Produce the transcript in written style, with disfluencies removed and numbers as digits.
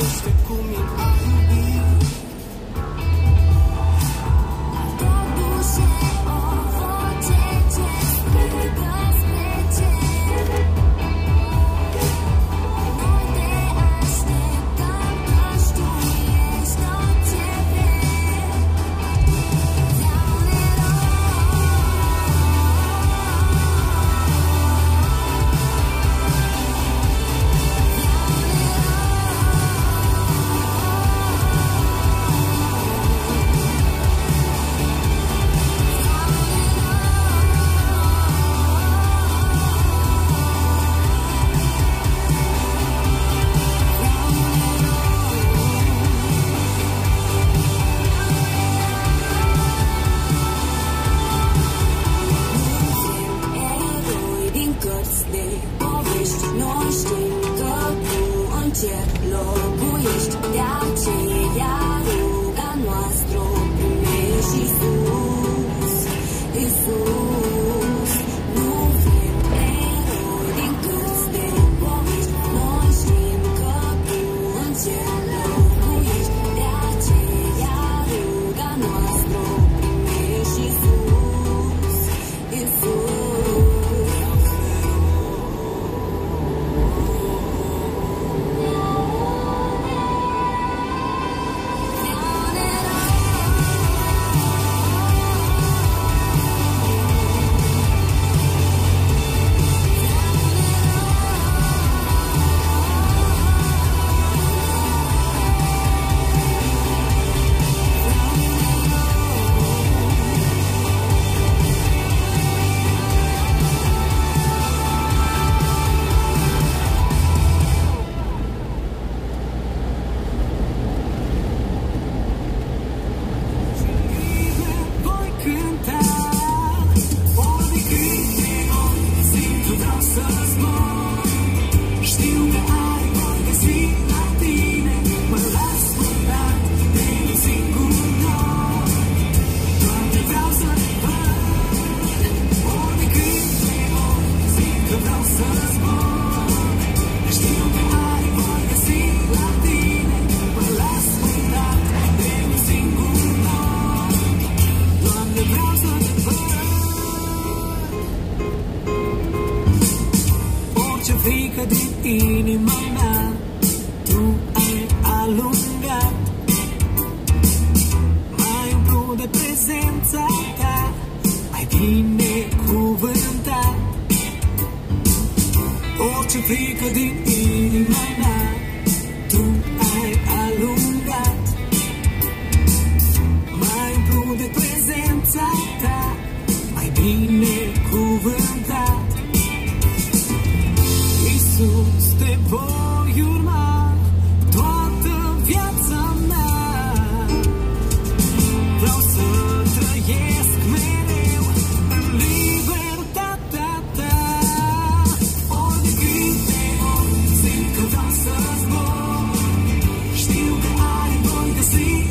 gândește cum e a iubi. Totuși e o voce ce strigă spre cer. Noi te așteptăm, căci tu ești tot ce vrem. De povești, noi știm că tu în cer locuiești, de aceea ruga noastră primești, Iisus, Iisus. Nu vrem eroi din cărți de povești, noi știm că tu în cer locuiești, de aceea ruga noastră primești, Iisus, Iisus. Frică din inima mea, tu ai alungat, mai umplu de prezența ta, ai binecuvântat. Orice frică din inima mea, tu ai alungat, mai umplu de prezența ta, ai binecuvântat. Iisus, te voi urma toată viața mea. Vreau să trăiesc mereu în libertatea ta. Ori de câte ori simt că vreau să zbor, știu că ai voi găsi